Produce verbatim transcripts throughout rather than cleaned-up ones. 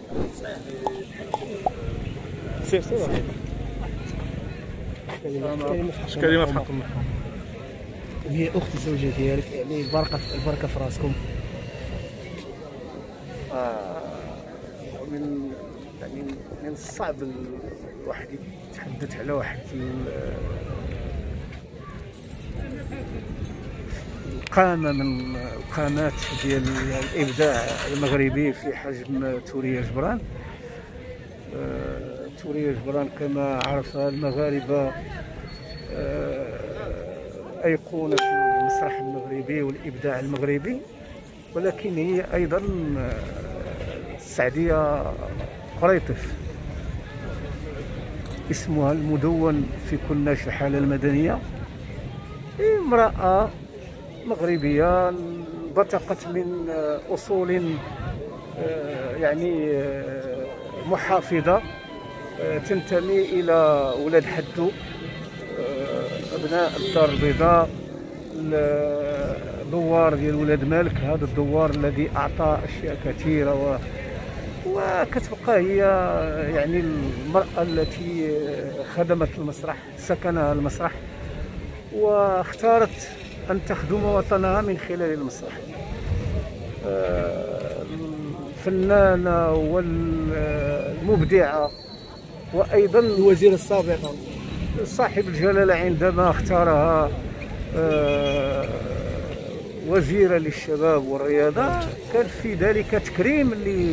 سير سير اش كلمه في حق المرحوم. هي اخت الزوجه ديالك، يعني البركه البركه في راسكم. آه من يعني من الصعب الواحد يتحدث على واحد القامه من القامات ديال الابداع المغربي في حجم توريا جبران. آه توريا جبران كما عرفها المغاربه آه ايقونه في المسرح المغربي والابداع المغربي، ولكن هي ايضا السعديه قريطف، اسمها المدون في كناش الحاله المدنيه. امراه مغربيه بتقت من اصول يعني محافظه، تنتمي الى ولاد حدو، ابناء الدار البيضاء، الدوار ديال ولاد مالك، هذا الدوار الذي اعطى اشياء كثيره و... وكتبقى هي يعني المراه التي خدمت المسرح، سكنها المسرح، واختارت ان تخدم وطنها من خلال المسرح. الفنانه والمبدعه وايضا الوزيره السابقه صاحب الجلاله عندما اختارها وزيرة للشباب والرياضة كان في ذلك تكريم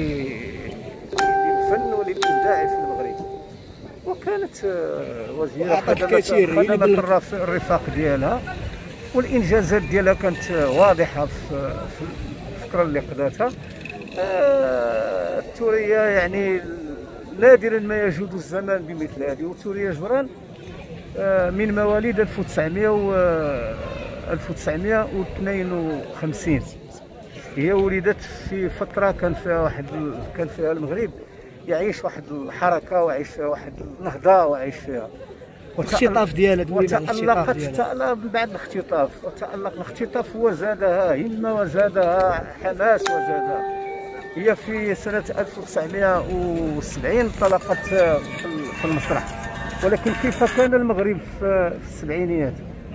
للفن وللإبداع في المغرب، وكانت وزيرة خدمت الرفاق ديالها، والإنجازات ديالها كانت واضحة في الفكرة اللي قداتها. توريا يعني نادرا ما يجود الزمان بمثل هذه، وتوريا جبران من مواليد ألف وتسعمائة واثنين وخمسين. هي ولدت في فتره كان فيها واحد كان فيها المغرب يعيش واحد الحركه، وعيش فيها واحد النهضه، وعيش فيها الاختطاف ديالها. وتألقت من بعد الاختطاف، وتألق الاختطاف وزادها همه وزادها حماس وزادها. هي في سنه ألف وتسعمائة وسبعين انطلقت في المسرح، ولكن كيف كان المغرب في السبعينيات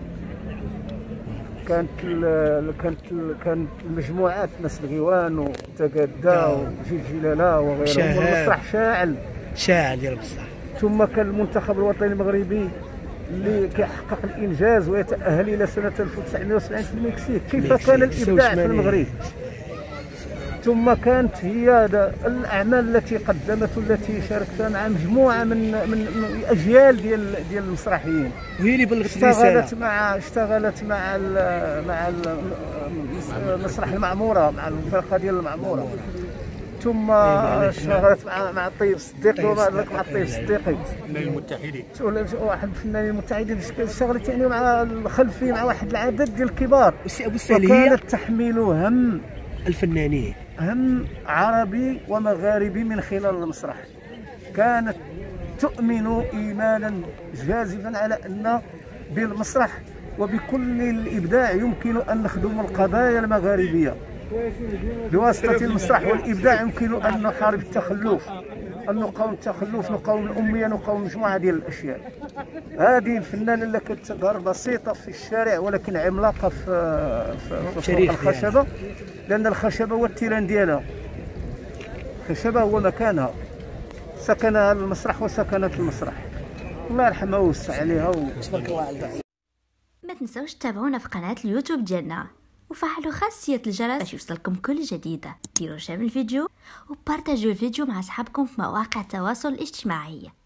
كانت كانت كانت المجموعات مثل غيوان وتقدا وجيل جلاله وغيرهم، والمسرح شاعل شاعل ديال المسرح. ثم كان المنتخب الوطني المغربي اللي كيحقق الانجاز ويتاهل الى سنه ألف وتسعمائة وسبعين في المكسيك. كيف كان الابداع في المغرب. ثم كانت هي الاعمال التي قدمت والتي شاركت مع مجموعه من من اجيال ديال ديال المسرحيين، وهي اللي بلغت اشتغلت مع اشتغلت مع ال مع المسرح المعموره، مع الفرقه ديال المعموره، ثم اشتغلت مع مع الطيب الصديقي ومع مع الطيب الصديقي الفنانين المتحدين، واحد الفنانين المتحدين. اشتغلت يعني مع الخلفي مع واحد العدد ديال الكبار. السي ابو السهل كانت تحمل هم الفنانين، هم عربي ومغاربي من خلال المسرح. كانت تؤمن إيمانا جازما على أن بالمسرح وبكل الإبداع يمكن أن نخدم القضايا المغاربية. بواسطة المسرح والإبداع يمكن أن نحارب التخلف، أن نقاوم التخلف، نقاوم الأمية، نقاوم مجموعة ديال الأشياء. هذه الفنانة اللي كانت تظهر بسيطة في الشارع ولكن عملاقة في في, في الخشبة، لأن الخشبة هو التيران ديالها، الخشبة هو مكانها، سكنها المسرح وسكنت المسرح. الله يرحمها ويوسع عليها وتبارك الله عليها. ما تنسوش تتابعونا في قناة اليوتيوب ديالنا وفعلوا خاصية الجرس باش يوصلكم كل جديدة. ديروا شير الفيديو وبارتاجيو الفيديو مع اصحابكم في مواقع التواصل الاجتماعي.